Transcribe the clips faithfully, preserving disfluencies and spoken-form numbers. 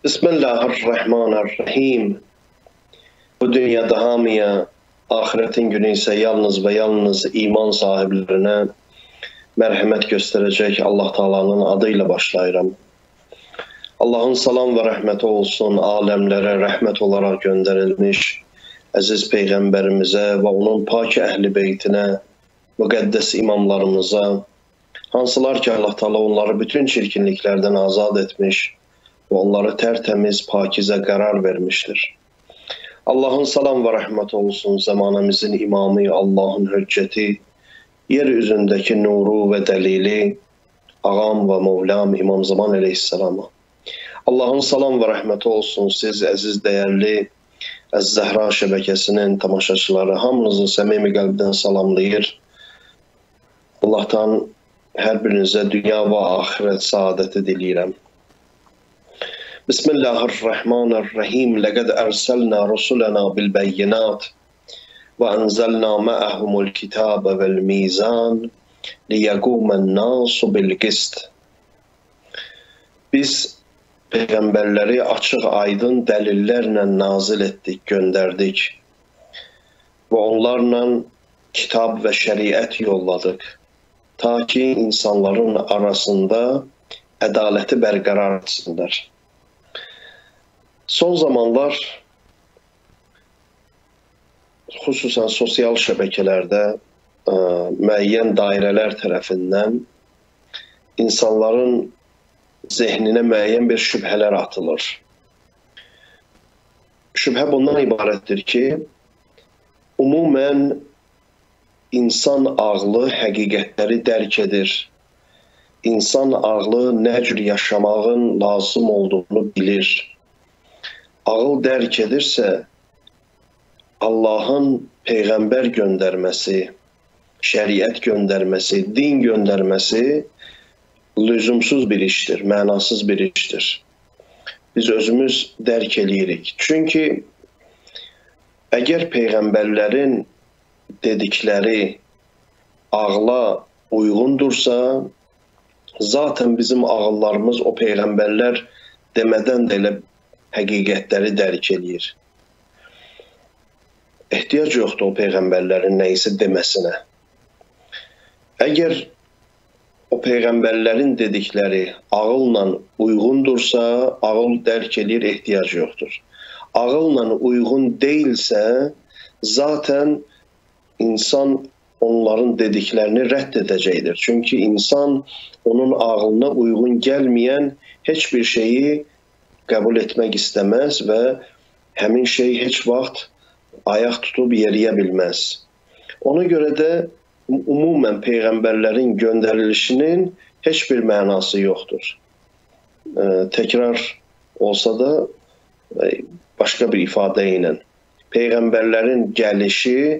Bismillahirrahmanirrahim. Bu dünyada hamıya, ahiretin günü ise yalnız ve yalnız iman sahiplerine merhamet gösterecek Allah Taala'nın adıyla başlayıram. Allah'ın salam ve rahmeti olsun, alemlere rahmet olarak gönderilmiş aziz peygamberimize ve onun pak ehli beytine, müqəddəs imamlarımıza, hansılar ki Allah Taala onları bütün çirkinliklerden azad etmiş ve onları tertemiz, pakize karar vermiştir. Allah'ın salam ve rahmeti olsun zamanımızın imamı, Allah'ın hücceti, yeryüzündeki nuru ve delili, ağam ve Mevlam İmam Zaman Aleyhisselam'a. Allah'ın salam ve rahmeti olsun siz aziz değerli Ez-Zəhra şəbəkəsinin tamaşaçıları, hamınızı səmimi qəlbdən salamlayır. Allah'tan her birinize dünya ve ahiret saadeti diləyirəm. Bismillahirrahmanirrahim. Laqad arsalna rusulana bil bayyinat ve anzalna ma'ahumul kitaba vel mizan liyaquman nasu bil qist. Biz peygamberleri açık aydın delillerle nazil ettik, gönderdik ve onlarla kitap ve şeriat yolladık. Ta ki insanların arasında adaleti berqərar etsinlər. Son zamanlar xüsusən sosial şəbəkələrdə ə, müəyyən dairələr tərəfindən insanların zehninə müəyyən bir şübhələr atılır. Şübhə bundan ibarətdir ki, umumən insan ağlı həqiqətləri dərk edir. İnsan ağlı nə cür yaşamağın lazım olduğunu bilir. Ağıl dərk edirsə, Allah'ın peyğəmbər göndərməsi, şəriət göndərməsi, din göndərməsi lüzumsuz bir iştir, mənasız bir iştir. Biz özümüz dərk eləyirik. Çünki əgər peyğəmbərlərin dedikləri ağla uyğundursa, zaten bizim ağıllarımız o peyğəmbərlər demədən də elə həqiqətləri dərk eləyir. Ehtiyac yoxdur o peyğəmbərlərin nəyisə deməsinə. Əgər o peyğəmbərlərin dedikləri ağılla uyğundursa, ağıl dərk eləyir, ehtiyac yoxdur. Ağılla uyğun deyilsə, zaten insan onların dediklərini rədd edəcəkdir. Çünki insan onun ağlına uyğun gəlməyən heç bir şeyi qəbul etmək istəməz və həmin şey heç vaxt ayaq tutub yeriyə bilməz. Ona görə də umumən peyğəmbərlərin göndərilişinin heç bir mənası yoxdur. Ee, tekrar olsa da başqa bir ifadə ilə peyğəmbərlərin gəlişi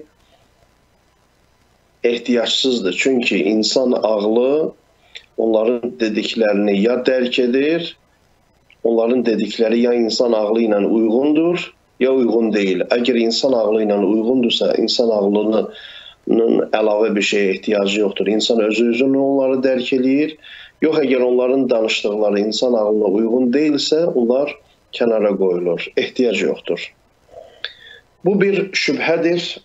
ehtiyacsızdır. Çünki insan ağlı onların dediklərini ya dərk edir, onların dedikləri ya insan ağlı ilə uyğundur, ya uyğun deyil. Əgər insan ağlı ilə uyğundursa, insan ağlının əlavə bir şeye ehtiyacı yoxdur. İnsan özü-özünü onları dərk eləyir. Yox, əgər onların danışdıqları insan ağlına uyğun deyilsə, onlar kənara qoyulur. Ehtiyac yoxdur. Bu bir şübhədir.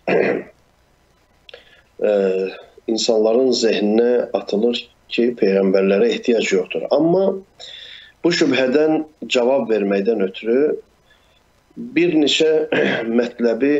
Ee, insanların zehninə atılır ki, peyğəmbərlərə ehtiyac yoxdur. Amma bu şübhədən cavab verməkdən ötürü bir neçə mətləbi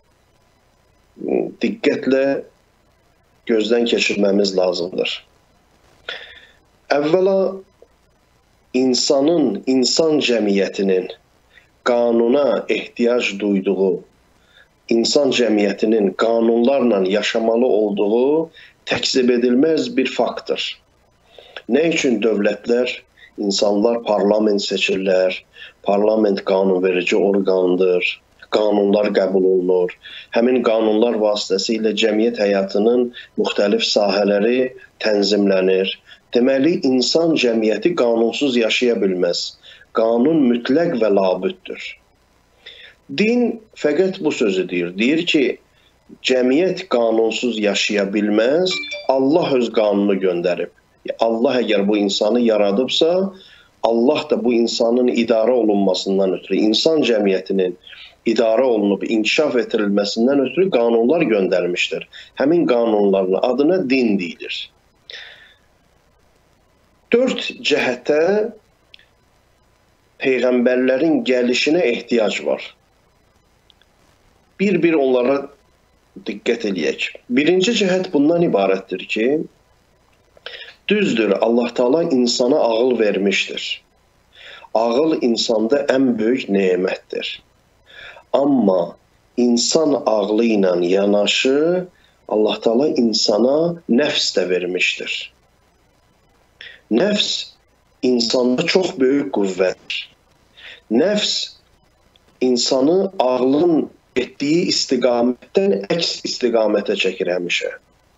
diqqətlə gözdən keçirməmiz lazımdır. Əvvəla insanın, insan cəmiyyətinin qanuna ehtiyac duyduğu, insan cəmiyyətinin qanunlarla yaşamalı olduğu təkzib edilməz bir faktdır. Nə üçün dövlətlər, insanlar parlament seçirlər, parlament qanunverici orqandır, qanunlar qəbul olunur. Həmin qanunlar vasitəsilə cəmiyyət həyatının müxtəlif sahələri tənzimlənir. Deməli, insan cəmiyyəti qanunsuz yaşaya bilməz. Qanun mütləq və labüddür. Din fəqət bu sözü deyir. Deyir ki, cəmiyyət qanunsuz yaşaya bilməz, Allah öz qanunu göndərib. Allah əgər bu insanı yaradıbsa, Allah da bu insanın idarə olunmasından ötürü, insan cəmiyyətinin idarə olunub, inkişaf etdirilməsindən ötürü qanunlar göndərmişdir. Həmin qanunların adına din deyilir. Dörd cəhətə peyğəmbərlərin gəlişinə ehtiyac var. Bir-bir onlara diqqət eləyək. Birinci cəhət bundan ibarətdir ki, düzdür, Allah Teala insana ağıl vermişdir. Ağıl insanda ən böyük nemətdir. Amma insan ağlı ilə yanaşı Allah Teala insana nəfs də vermişdir. Nəfs insanda çox böyük qüvvətdir. Nəfs insanı ağlın etdiyi istiqamətdən əks istiqamətə çəkir həmişə.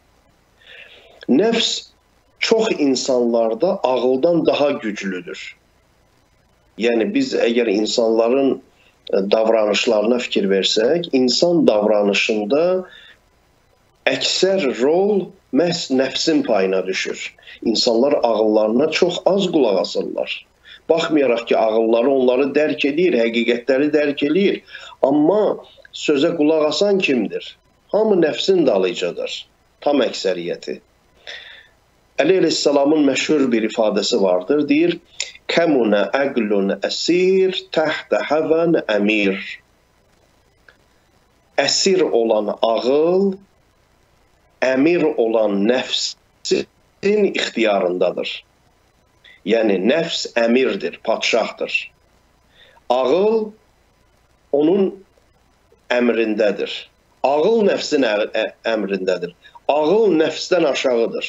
Nəfs çox insanlarda ağıldan daha güclüdür. Yəni biz əgər insanların davranışlarına fikir versək, insan davranışında əksər rol məhz nəfsin payına düşür. İnsanlar ağıllarına çox az qulaq asırlar. Baxmayaraq ki, ağılları onları dərk edir, həqiqətləri dərk edir. Amma sözə qulaq asan kimdir? Hamı nəfsin dalıcadır, tam əksəriyyəti. Əli əleyhissalamın məşhur bir ifadəsi vardır, deyir, Kəmunə əqlun əsir, təhtə həvən əmir. Əsir olan ağıl, əmir olan nəfsin ixtiyarındadır. Yəni, nəfs əmirdir, padşahdır. Ağıl onun əmrindədir. Ağıl nəfsin əmrindədir. Ağıl nəfsdən aşağıdır.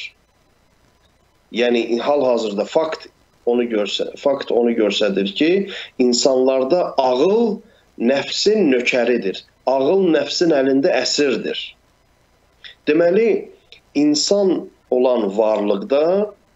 Yəni, hal-hazırda fakt onu görsə, fakt onu görsədir ki, insanlarda ağıl nəfsin nökəridir. Ağıl nəfsin əlində əsirdir. Deməli, insan olan varlıqda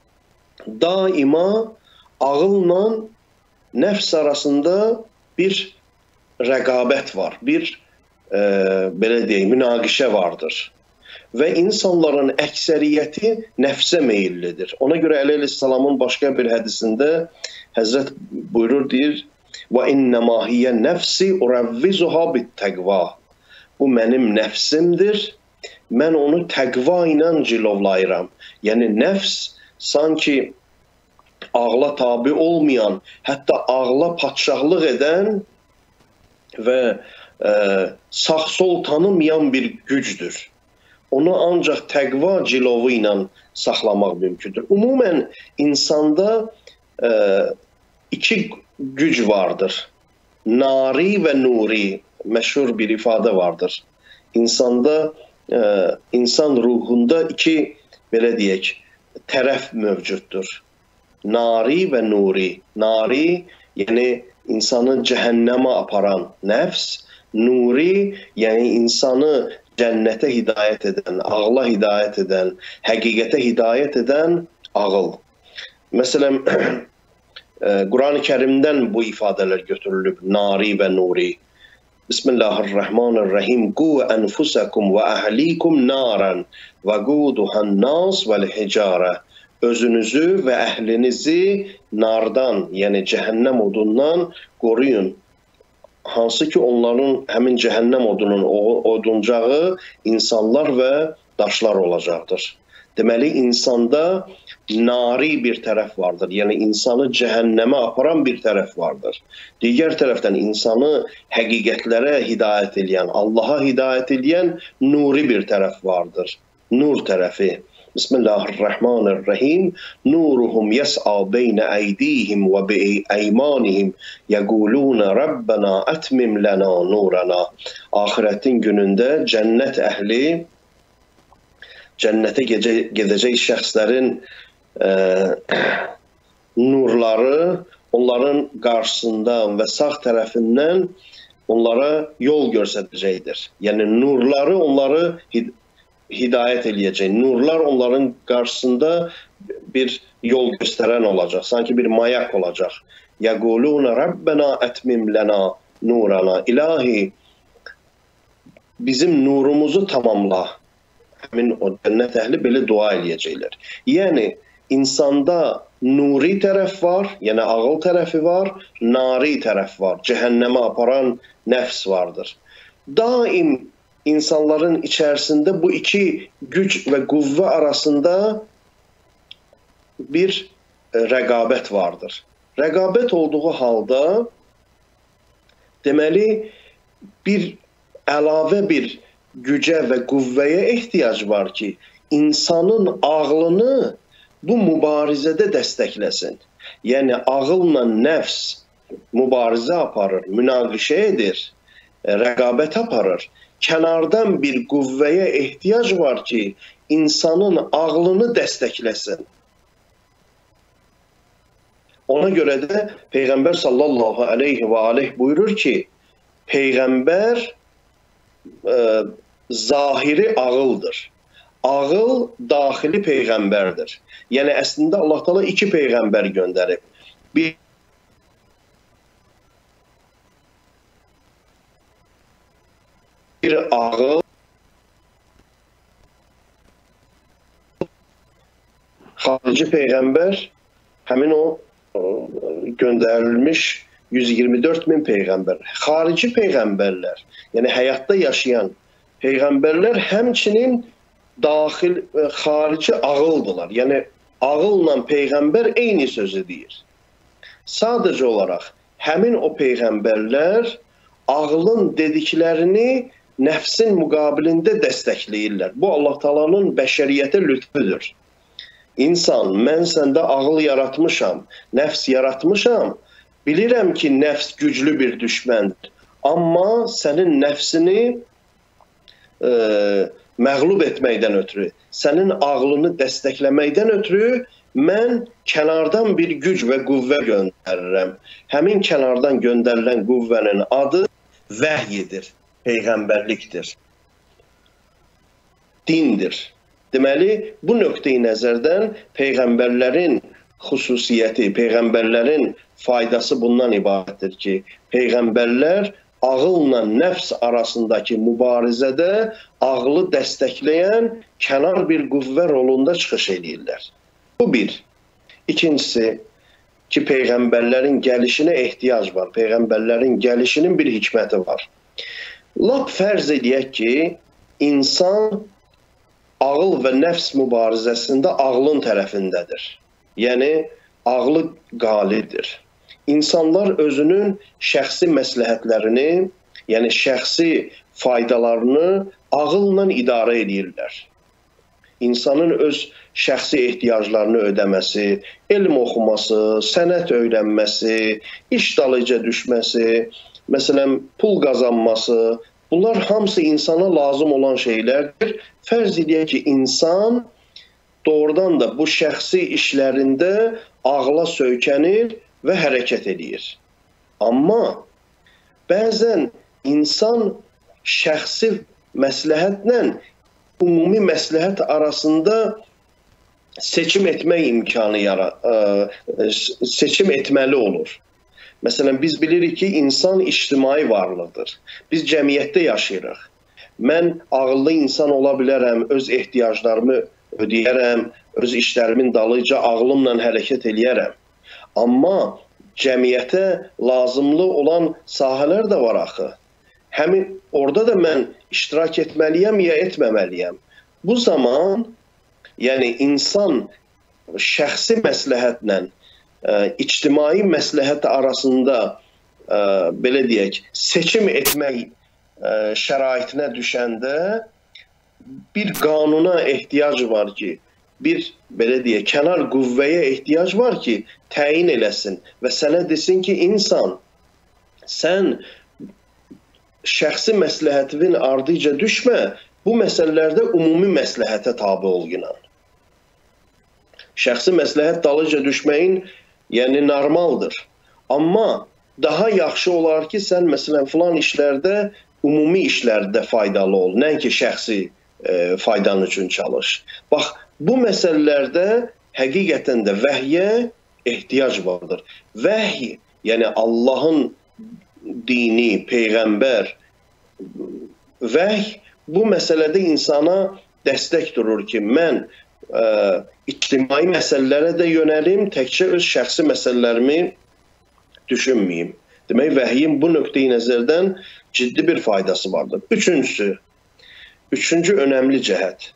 daima ağılla nəfs arasında bir rəqabət var, bir e, belə deyək, münaqişə vardır. Və insanların əksəriyyəti nəfsə meyillidir. Ona görə Əli əleyhissalamın başqa bir hədisində Həzrət buyurur, deyir, وَاِنَّمَا هِيَ نَفْسِ اُرَوِّزُهَا بِالتَّقْوَى. Bu mənim nəfsimdir, mən onu təqva ilə cilovlayıram. Yəni, nəfs sanki ağla tabi olmayan, hətta ağla padşahlıq edən və e, sağ-sol tanımayan bir gücdür. Onu ancaq təqva cilovu ilə saxlamaq mümkündür. Ümumən, insanda e, iki güc vardır. Nari və nuri, məşhur bir ifadə vardır. İnsanda, e, insan ruhunda iki, belə deyək, tərəf mövcuddur. Nari və nuri. Nari, yəni insanı cəhənnəmə aparan nəfs, nuri, yəni insanı cənnətə hidayət edən, ağla hidayət edən, həqiqətə hidayət edən ağıl. Məsələn, Quran-ı Kərimdən bu ifadələr götürülüb, nari və nuri. Bismillahirrahmanirrahim. Qu ənfusakum və əhlikum naran və quduhan nas vəl-hicarə. Özünüzü və əhlinizi nardan, yəni cəhənnəm odundan qoruyun. Hansı ki, onların həmin cəhənnəm odunun oduncağı insanlar və daşlar olacaqdır. Deməli, insanda nari bir tərəf vardır. Yəni, insanı cəhənnəmə aparan bir tərəf vardır. Digər tərəfdən insanı həqiqətlərə hidayət edən, Allaha hidayət edən nuri bir tərəf vardır. Nur tərəfi. Bismillahirrahmanirrahim. Nuruhum yes'a beynə əydihim və be'eymanihim yəquluna Rabbana ətmim lana nurana. Axirətin günündə cənnət əhli, cənnətə gedəcək şəxslərin e, nurları onların qarşısından və sağ tərəfindən onlara yol göstərəcəkdir. Yəni, nurları onları hidayət eləyəcək. Nurlar onların qarşısında bir yol göstərən olacaq. Sanki bir mayak olacaq. Yəquluna Rabbena ətmim lana nurana. İlahi, bizim nurumuzu tamamla. Həmin o cənnət əhli belə dua eləyəcəklər. Yəni, insanda nuri tərəf var, yəni ağıl tərəfi var, nari tərəf var, cəhənnəmə aparan nəfs vardır. Daim insanların içərisində bu iki güc və qüvvə arasında bir rəqabət vardır. Rəqabət olduğu halda deməli bir əlavə bir gücə və qüvvəyə ehtiyac var ki, insanın ağlını bu mübarizədə dəstəkləsin. Yəni ağılla nəfs mübarizə aparır, münaqişə edir, rəqabət aparır. Kənardan bir qüvvəyə ehtiyac var ki, insanın ağlını dəstəkləsin. Ona görə də Peyğəmbər sallallahu aleyhi və aleyh buyurur ki, Peyğəmbər e, zahiri ağıldır. Ağıl daxili Peyğəmbərdir. Yəni əslində Allah Teala iki Peyğəmbər göndərib. Bir bir ağıl xarici Peyğəmbər həmin o göndərilmiş yüz iyirmi dörd min Peyğəmbər. Xarici Peyğəmbərlər, yəni həyatda yaşayan Peyğəmbərlər həmçinin daxil, xarici ağıldılar. Yəni ağılla Peyğəmbər eyni sözü deyir. Sadəcə olaraq həmin o Peyğəmbərlər ağlın dediklərini nəfsin müqabilində dəstəkləyirlər. Bu Allah Taala'nın bəşəriyyətə lütfüdür. İnsan, mən səndə ağıl yaratmışam, nəfs yaratmışam. Bilirəm ki, nəfs güclü bir düşməndir. Amma sənin nəfsini e, məğlub etməkdən ötürü, sənin ağlını dəstəkləməkdən ötürü mən kənardan bir güc və qüvvə göndərirəm. Həmin kənardan göndərilən qüvvənin adı vəhyidir, peyğəmbərlikdir, dindir. Deməli, bu nöqteyi nəzərdən Peyğəmbərlərin xüsusiyyəti, Peyğəmbərlərin faydası bundan ibarətdir ki, Peyğəmbərlər ağılla nəfs arasındakı mübarizədə ağlı dəstəkləyən kənar bir qüvvə rolunda çıxış edirlər. Bu bir. İkincisi ki, Peyğəmbərlərin gəlişinə ehtiyac var. Peyğəmbərlərin gəlişinin bir hikməti var. Lap fərz edək ki, insan ağıl və nəfs mübarizəsində ağlın tərəfindədir. Yəni, ağlı qalibdir. İnsanlar özünün şəxsi məsləhətlərini, yəni şəxsi faydalarını ağılla idarə edirlər. İnsanın öz şəxsi ehtiyaclarını ödəməsi, elm oxuması, sənət öyrənməsi, iş dalıca düşməsi, məsələn, pul qazanması, bunlar hamısı insana lazım olan şeylərdir. Fərz edək ki, insan doğrudan da bu şəxsi işlərində ağla söykənir və hərəkət edir. Amma bəzən insan şəxsi məsləhətlə ümumi məsləhət arasında seçim etmək imkanı seçim etməli olur. Məsələn, biz bilirik ki, insan ictimai varlıqdır. Biz cəmiyyətdə yaşayırıq. Mən ağıllı insan ola bilərəm, öz ehtiyaclarımı ödəyərəm, öz işlərimin dalıca ağlımla hərəkət eləyərəm. Amma cəmiyyətə lazımlı olan sahələr də var axı. Həmin orada da mən iştirak etməliyəm ya etməməliyəm. Bu zaman, yəni insan şəxsi məsləhətlə ictimai məsləhət arasında belə deyək, seçim etmək şəraitinə düşəndə bir qanuna ehtiyac var ki, bir belə deyək, kənar qüvvəyə ehtiyac var ki, təyin eləsin və sənə desin ki, insan, sən şəxsi məsləhətin ardıca düşmə, bu məsələlərdə ümumi məsləhətə tabi ol inan. Şəxsi məsləhət dalıca düşməyin yəni normaldır. Amma daha yaxşı olar ki, sən məsələn filan işlərdə, ümumi işlərdə faydalı ol, nəinki şəxsi e, faydan üçün çalış. Bax, bu məsələlərdə həqiqətən də vəhyə ehtiyac vardır. Vəhy, yəni Allahın dini, Peyğəmbər, vəhy bu məsələdə insana dəstək durur ki, mən ə, ictimai məsələlərə də yönəlim, təkcə öz şəxsi məsələlərimi düşünməyim. Demək, vəhyin bu nöqteyi nəzərdən ciddi bir faydası vardır. Üçüncüsü, üçüncü önəmli cəhət.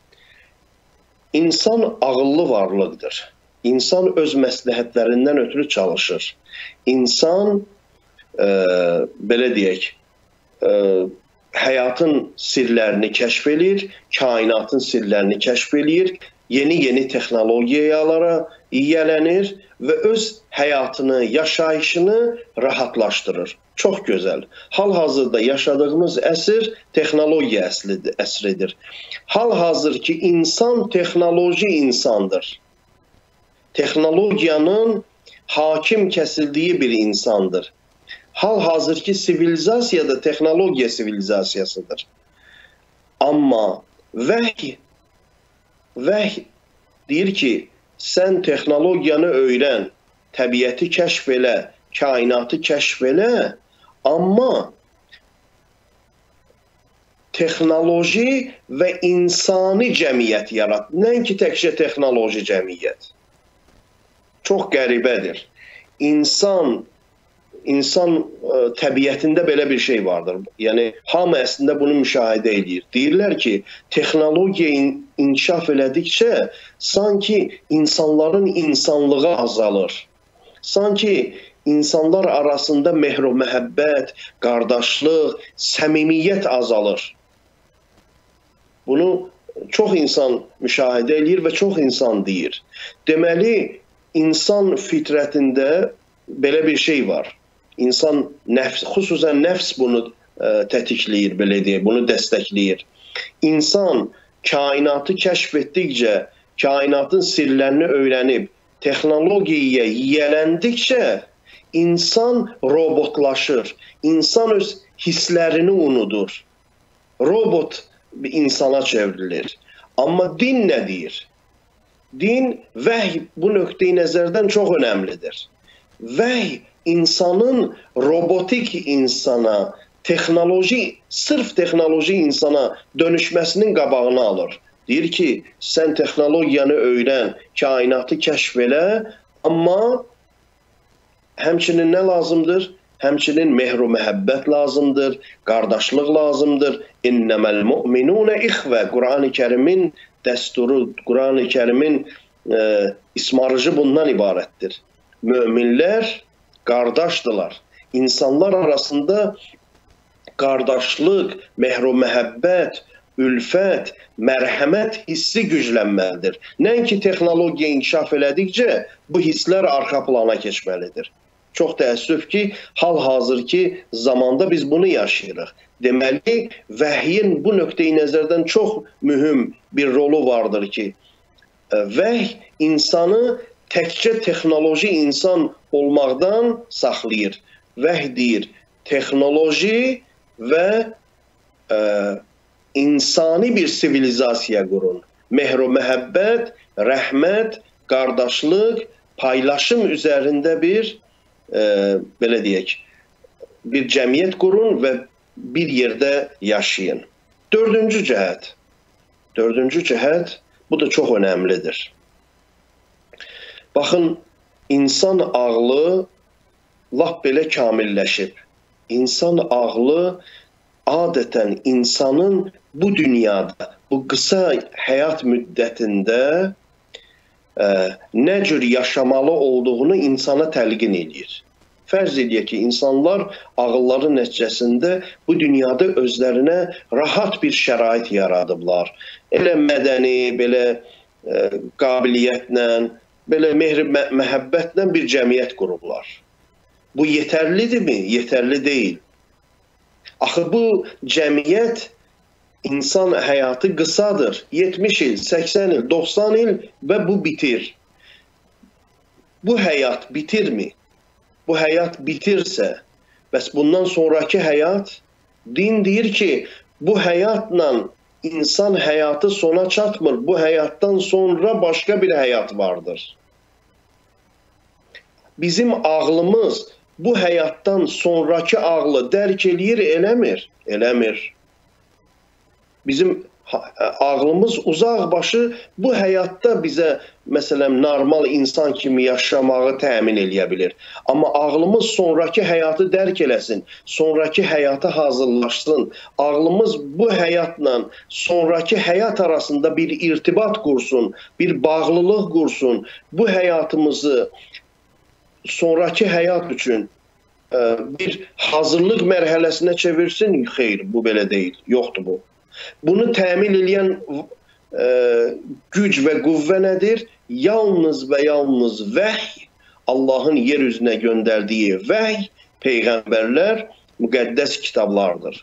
İnsan ağıllı varlıqdır. İnsan öz məsləhətlərindən ötürü çalışır. İnsan, e, belə deyək, e, həyatın sirlərini kəşf edir, kainatın sirlərini kəşf edir, yeni-yeni texnologiyalara yiyələnir və öz həyatını, yaşayışını rahatlaşdırır. Çox gözəl. Hal-hazırda yaşadığımız əsr texnologiya əsridir. Hal-hazır ki, insan texnoloji insandır. Texnologiyanın hakim kəsildiyi bir insandır. Hal-hazır ki, sivilizasiya da texnologiya sivilizasiyasıdır. Amma vəhy, vəhy deyir ki, sən texnologiyanı öyrən, təbiəti kəşf elə, kainatı kəşf elə, amma texnoloji və insani cəmiyyət yarat. Nəinki təkcə texnoloji cəmiyyət. Çox qəribədir. İnsan, insan ə, təbiətində belə bir şey vardır. Yəni, hamı əslində bunu müşahidə edir. Deyirlər ki, texnologiya in inkişaf elədikcə sanki insanların insanlığı azalır. Sanki insanlar arasında mehr, məhəbbət, qardaşlıq, səmimiyyət azalır. Bunu çox insan müşahidə edir və çox insan deyir. Deməli, insan fitrətində belə bir şey var. İnsan, nəfs, xüsusən nəfs bunu ə, tətikləyir, belə deyək, bunu dəstəkləyir. İnsan kainatı kəşf etdikcə, kainatın sirlərini öyrənib, texnologiyaya yiyələndikcə insan robotlaşır. İnsan öz hisslərini unudur. Robot insana çevrilir. Amma din nə deyir? Din, vəhy bu nöqteyi nəzərdən çox önəmlidir. Vəhy insanın robotik insana, texnoloji, sırf texnoloji insana dönüşməsinin qabağını alır. Deyir ki, sən texnologiyanı öyrən, kainatı kəşf elə, amma həmçinin nə lazımdır? Həmçinin mehr-u məhəbbət lazımdır, qardaşlıq lazımdır. İnnəməl mu'minunə ixvə. Quran-ı Kərimin dəsturu, Quran-ı Kərimin e, ismarıcı bundan ibarətdir. Möminlər qardaşdılar. İnsanlar arasında qardaşlıq, mehr-u məhəbbət, ülfət, mərhəmət hissi güclənməlidir. Nəinki texnologiya inkişaf elədikcə bu hisslər arxa plana keçməlidir. Çox təəssüf ki, hal-hazır ki, zamanda biz bunu yaşayırıq. Deməli, vəhyin bu nöqteyi nəzərdən çox mühüm bir rolu vardır ki, vəhy insanı təkcə texnoloji insan olmaqdan saxlayır. Vəhy deyir, texnoloji və ə, insani bir sivilizasiya qurun. Mehr-u məhəbbət, rəhmət, qardaşlıq, paylaşım üzərində bir e, belə deyək, bir cəmiyyət qurun və bir yerdə yaşayın. Dördüncü cəhət. Dördüncü cəhət, bu da çox önəmlidir. Baxın, insan ağlı lap belə kamilləşib. İnsan ağlı adətən insanın bu dünyada, bu qısa həyat müddətində ə, nə cür yaşamalı olduğunu insana təlqin edir. Fərz edək ki, insanlar ağılları nəticəsində bu dünyada özlərinə rahat bir şərait yaradıblar. Elə mədəni, belə ə, qabiliyyətlə, belə mehr, məhəbbətlə bir cəmiyyət qurublar. Bu yetərlidirmi? Yetərli deyil. Axı bu cəmiyyət, insan həyatı qısadır. yetmiş il, səksən il, doxsan il və bu bitir. Bu həyat bitirmi? Bu həyat bitirsə, bəs bundan sonraki həyat, din deyir ki, bu həyatla insan həyatı sona çatmır. Bu həyatdan sonra başqa bir həyat vardır. Bizim ağlımız bu həyatdan sonraki ağlı dərk eləyir, eləmir? Eləmir. Bizim ağlımız uzaq başı bu həyatda bizə məsələn normal insan kimi yaşamağı təmin eləyə bilir. Amma ağlımız sonraki həyatı dərk eləsin, sonraki həyata hazırlaşsın. Ağlımız bu həyatla sonraki həyat arasında bir irtibat qursun, bir bağlılıq qursun. Bu həyatımızı sonraki həyat üçün bir hazırlıq mərhələsinə çevirsin. Xeyr, bu belə deyil, yoxdur bu. Bunu təmin edən e, güc və qüvvə nədir? Yalnız və yalnız vəhy, Allahın yer üzünə göndərdiyi vəhy, peyğəmbərlər, müqəddəs kitablardır.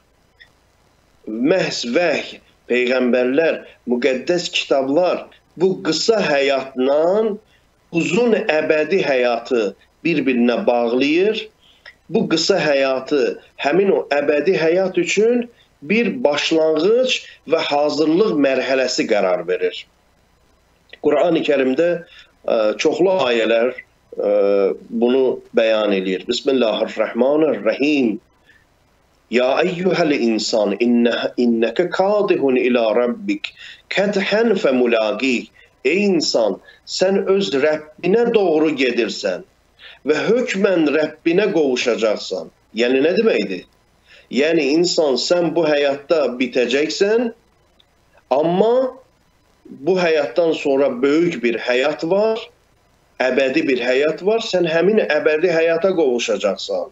Məhz vəhy, peyğəmbərlər, müqəddəs kitablar bu qısa həyatla uzun əbədi həyatı bir-birinə bağlayır. Bu qısa həyatı, həmin o əbədi həyat üçün bir başlanğıc və hazırlıq mərhələsi qərar verir. Quran-ı Kərimdə çoxlu ayələr bunu bəyan edir. Bismillahirrahmanirrahim. Ya eyyuhəl insan innəkə kadihun ilə rabbik kədhən fə mulaqih. Ey insan, sən öz Rəbbinə doğru gedirsən və hökmən Rəbbinə qovuşacaqsan. Yəni nə deməkdir? Yəni insan, sən bu həyatda bitəcəksən, amma bu həyatdan sonra böyük bir həyat var, əbədi bir həyat var, sən həmin əbədi həyata qovuşacaqsan.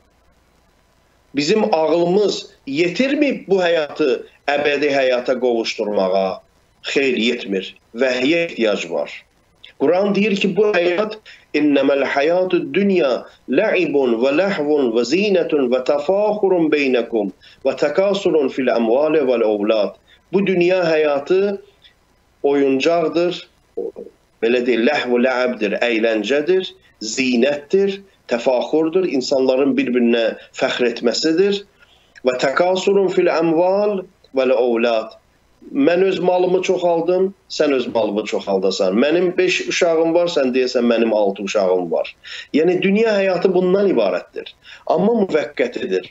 Bizim ağlımız yetirməyib bu həyatı əbədi həyata qovuşturmağa? Xeyr, yetmir. Vəhyə ehtiyac var. Quran deyir ki, bu həyat İnneməl hayatü dünya la'ibun və ləhvun və zinətun və təfaxurun beynəkum və təkasurun fil əmvali vəl ovlad. Bu dünya həyatı oyuncaqdır, belə deyil, ləhv-ü lə'abdir, əyləncədir, zinətdir, təfaxurdur, insanların bir-birinə fəxr etməsidir. Və təkasurun fil əmval vəl ovlad. Mən öz malımı çoxaldım, sən öz malımı çoxaldasan. Mənim beş uşağım var, sən deyəsən mənim altı uşağım var. Yəni, dünya həyatı bundan ibarətdir. Amma müvəqqətidir.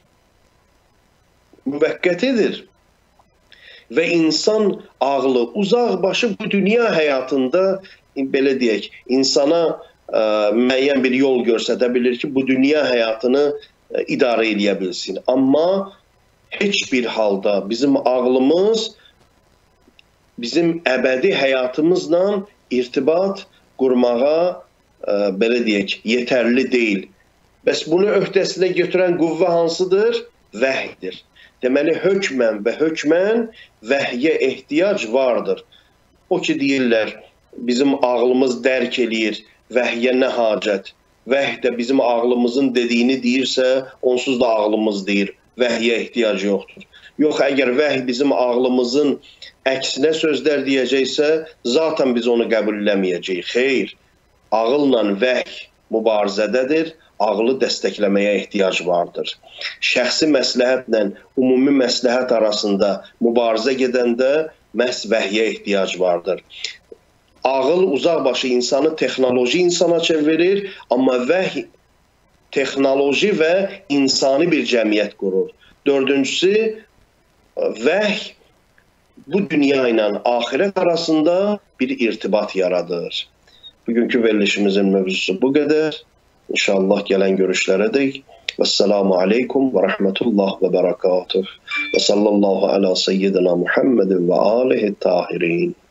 Müvəqqətidir. Və insan ağlı, uzaq başı bu dünya həyatında, belə deyək, insana ə, müəyyən bir yol göstərə bilir ki, bu dünya həyatını ə, idarə edə bilsin. Amma heç bir halda bizim ağlımız bizim əbədi həyatımızla irtibat qurmağa, ə, belə deyək, yetərli deyil. Bəs bunu öhdəsinə götürən qüvvə hansıdır? Vəhdir. Deməli, hökmən və hökmən vəhyə ehtiyac vardır. O ki, deyirlər, bizim ağlımız dərk eləyir, vəhyə nə hacət? Vəhy də bizim ağlımızın dediyini deyirsə, onsuz da ağlımız deyir, vəhyə ehtiyac yoxdur. Yox, əgər vəhy bizim ağlımızın əksinə sözlər deyəcəksə, zaten biz onu qəbul eləməyəcəyik. Xeyr, ağılla vəhy mübarizədədir, ağlı dəstəkləməyə ehtiyac vardır. Şəxsi məsləhətlə ümumi məsləhət arasında mübarizə gedəndə məhz vəhyə ehtiyac vardır. Ağıl uzaqbaşı insanı texnoloji insana çevirir, amma vəhy texnoloji və insani bir cəmiyyət qurur. Dördüncüsü, vəhy bu dünya ilə axirət arasında bir irtibat yaradır. Bugünkü verilişimizin mövzusu bu qədər. İnşallah gələn görüşlərədək. Vəssalamu aleykum və rəhmətullah və bərəkatuh. Və sallallahu ala seyyidina Muhammedin və alihi tahirin.